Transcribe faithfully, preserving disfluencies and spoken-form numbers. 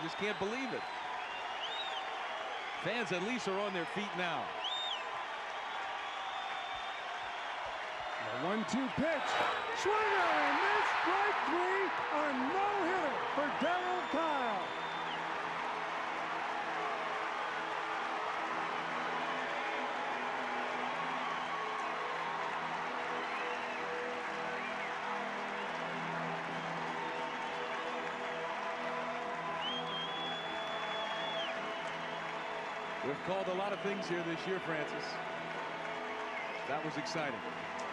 just can't believe it. Fans at least are on their feet now. The one two pitch. Swinger and miss. Strike three. A no-hitter for Darryl Kile. We've called a lot of things here this year, Francis. That was exciting.